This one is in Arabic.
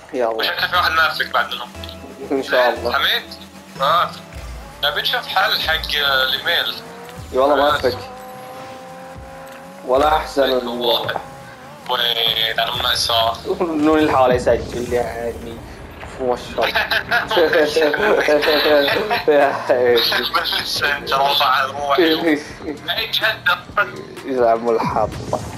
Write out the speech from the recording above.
يلا وشكله في واحد ماسك بعد منهم. ان شاء الله. حميد؟ نبي نشوف حل حق الايميل. والله ما افك ولا احسن واحد. وين انا مأساة. نون الحالة يسجل يعني ما شاء الله. يا حبيبي بس انت رفع روحي. اي جهد. يا عم الحظ.